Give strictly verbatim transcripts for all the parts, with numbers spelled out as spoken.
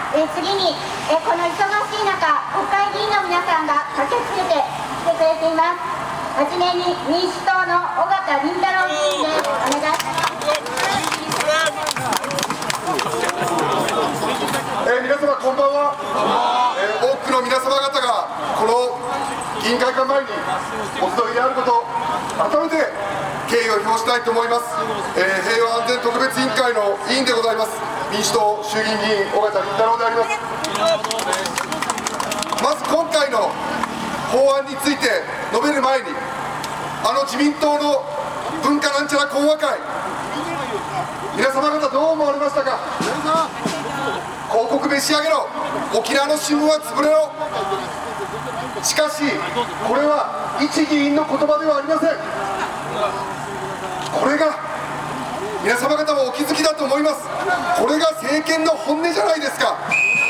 えー、次に、えー、この忙しい中、国会議員の皆さんが駆けつけて来てくれています。はじめに民主党の尾形倫太郎議員です。お願いします。 えー、皆様こんばんは。えー、多くの皆様方がこの議員会館前にお集いであること、改めて敬意を表したいと思います。えー、平和安全特別委員会の委員でございます民主党衆議院議員尾形倫太郎であります。まず今回の法案について述べる前に、あの自民党の文化なんちゃら講和会、皆様方どう思われましたか。広告召し上げろ、沖縄の新聞は潰れろ。しかしこれは一議員の言葉ではありません。これが皆様方もお気づきだと思います。これが政権の本音じゃないですか。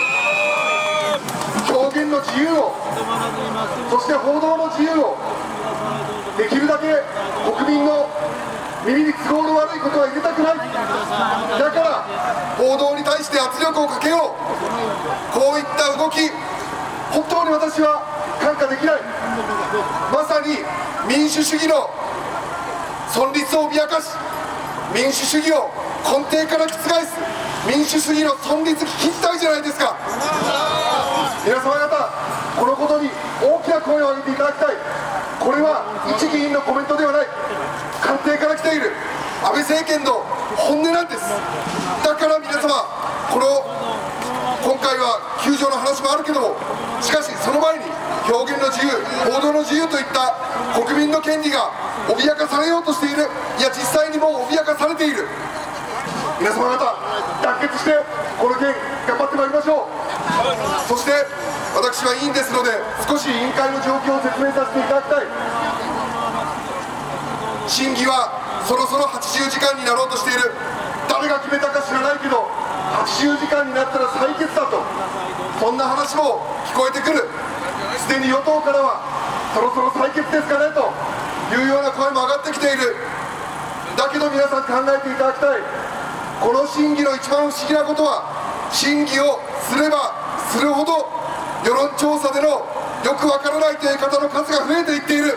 表現の自由を、そして報道の自由をできるだけ国民の耳に都合の悪いことは入れたくない。だから報道に対して圧力をかけよう。こういった動き、本当に私は看過できない。まさに民主主義の存立を脅かし、民主主義を根底から覆す民主主義の存立危機事態じゃないですか。皆様方、このことに大きな声を上げていただきたい。これは一議員のコメントではない、官邸から来ている安倍政権の本音なんです。だから皆様、この今回は救助の話もあるけども、しかしその前に表現の自由、報道の自由といった国民の権利が脅かされようとしている、いや実際にもう脅かされている。皆様方、団結してこの件頑張ってまいりましょう。そして私は委員ですので、少し委員会の状況を説明させていただきたい。審議はそろそろはちじゅうじかんになろうとしている。誰が決めたか知らないけど、はちじゅうじかんになったら採決だと、そんな話も聞こえてくる。すでに与党からはそろそろ採決ですかねというような声も上がってきている。だけど皆さん考えていただきたい。この審議の一番不思議なことは、審議をすればするほど世論調査でのよくわからないという方の数が増えていっている。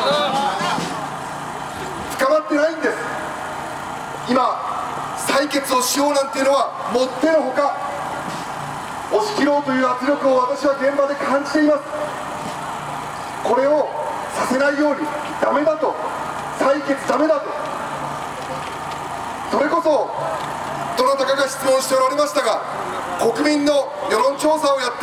深まってないんです。今採決をしようなんていうのはもってのほか。押し切ろうという圧力を私は現場で感じています。これをさせないように、ダメだと、採決ダメだと、それこそどなたかが質問しておられましたが、国民の世論調査をやって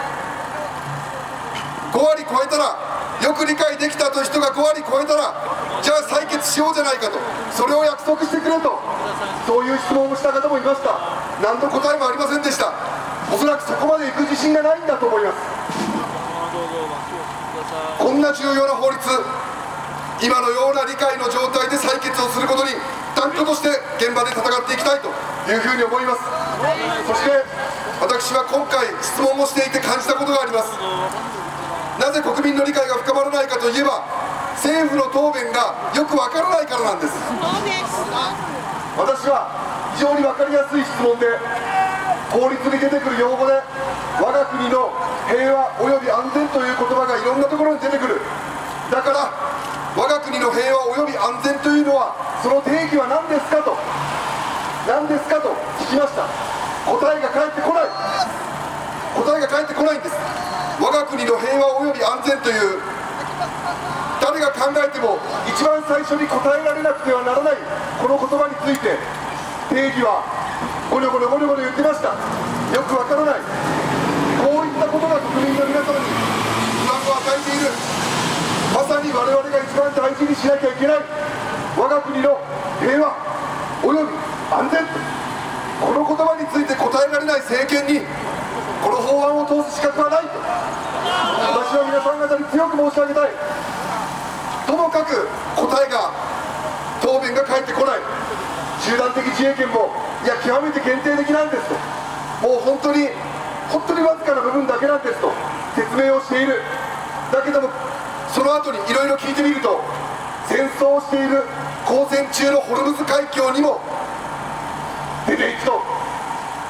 ごわり超えたら、よく理解できたという人がごわり超えたら、じゃあ採決しようじゃないかと、それを約束してくれと、そういう質問をした方もいました。何の答えもありませんでした。おそらくそこまで行く自信がないんだと思います。こんな重要な法律、今のような理解の状態で採決をすることに断固として現場で戦っていきたいというふうに思います。そして私は今回質問をしていて感じたことがあります。なぜ国民の理解が深まらないかといえば、政府の答弁がよくわからないからなんです。私は非常に分かりやすい質問で、法律に出てくる用語で我が国の平和および安全という言葉がいろんなところに出てくる。だから我が国の平和および安全というのは、その定義は何ですかと何ですかと聞きました。答えが返ってこない。答えが返ってこないんです。我が国の平和および安全という、誰が考えても一番最初に答えられなくてはならないこの言葉について、定義はゴニョゴニョゴニョゴニョ言ってました。よくわからない。こういったことが国民の皆様に不安を与えている。まさに我々が一番大事にしなきゃいけない我が国の平和および安全、この言葉について答えられない政権にこの法案を通す資格はないと、私は皆さん方に強く申し上げたい。ともかく答えが、答弁が返ってこない。集団的自衛権も、いや極めて限定的なんですと、もう本当に本当にわずかな部分だけなんですと説明をしている。だけどもその後にいろいろ聞いてみると、戦争をしている交戦中のホルムズ海峡にも出ていくと、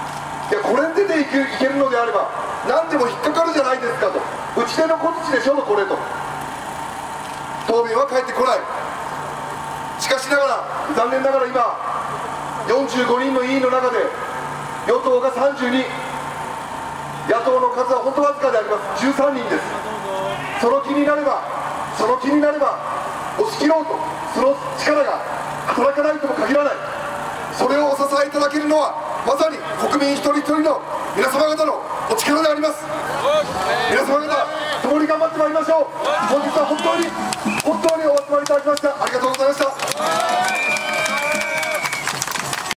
いやこれに出ていくいけるのであれば何でも引っかかるじゃないですかと、打ち手の小槌でしょと、これと答弁は返ってこない。しかしながら残念ながら今よんじゅうごにんの委員の中で与党がさんじゅうに、野党の数は本当わずかであります。じゅうさんにんです。その気になればその気になれば押し切ろうと、その力が働かないとも限らない。それをお支えいただけるのはまさに国民一人一人の皆様方のお力であります。皆様方共に頑張ってまいりましょう。本日は本当に本当にお集まりいただきましたありがとうございました。